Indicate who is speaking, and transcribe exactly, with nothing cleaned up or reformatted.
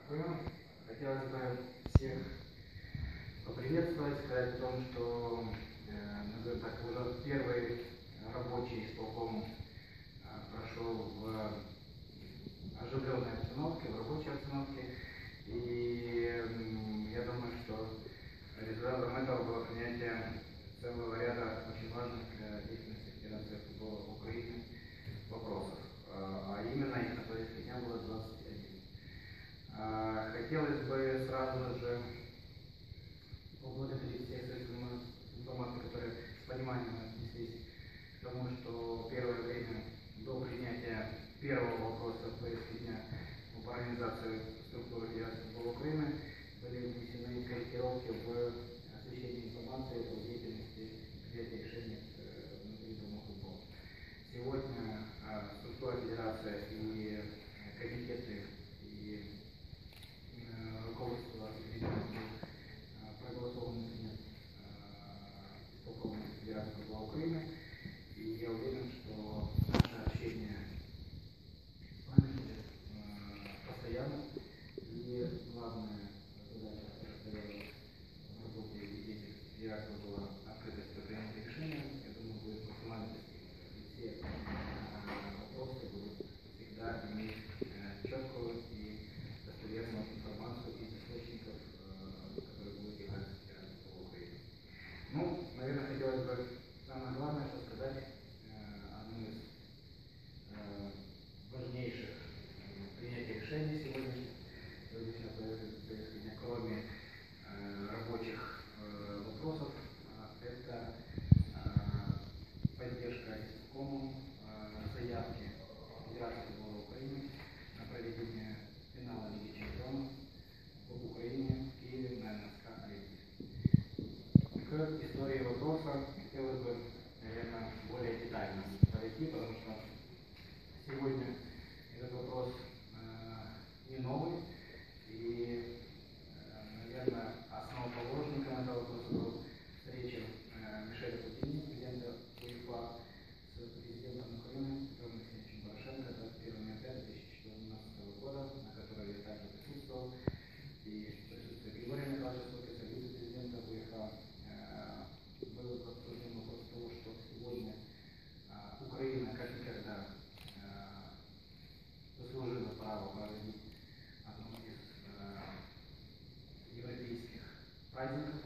Speaker 1: Крым. Хотелось бы всех поприветствовать, сказать о том, что э, назовем так, уже первый рабочий исполком э, прошел в оживленной обстановке, в рабочей обстановке. И э, я думаю, что результатом этого было принятие целого ряда очень важных для деятельности Федерации футбола Украины вопросов. А именно их на повестке дня было двадцать один. Хотелось бы сразу же поблагодарить всех средств информации, которые с пониманием отнеслись к тому, что первое время до принятия первого вопроса в повестке дня об организации структуры Федерации футбола Украины были внесены корректировки в освещении информации о деятельности принятия решений внутри Дома футбола. Сегодня структура Федерации и комитеты и руководство проголосовано нет исполкома Федерации футбола Украины. И я уверен, что наше общение с вами будет постоянно. И главная задача, которая стояла в работе и деятельности Федерации, была открытость по принятию решения. Я думаю, будет максимально достигнута. И все вопросы будут всегда иметь четкую и достоверную информацию из источников, которые будут являться Федерацией футбола Украины. Ну, наверное, хотелось бы самое главное, что сказать, одно из важнейших принятий решений сегодняшних, сегодняшнего повестки дня, кроме рабочих вопросов, это поддержка исполкомом заявки Федерации футбола Украины на проведение финала Лиги Чемпионов в Украине, в Киеве, на эн эс ка-арене. К истории вопроса хотелось бы, наверное, более детально пройти, потому что сегодня этот вопрос э, не новый, и, э, наверное, основоположником этого вопроса был встреча э, Мишеля Платини, президента УЕФА, с президентом Украины Петром Алексеевичем Порошенко двадцать первого ноября две тысячи четырнадцатого года, на которой я также присутствовал, и в присутствии Григория Михайловича Сокиса, вице-президента УЕФА, э, был обсужден вопрос того, что сегодня э, Украина как никогда э, заслужила право проводить одну из э, европейских праздников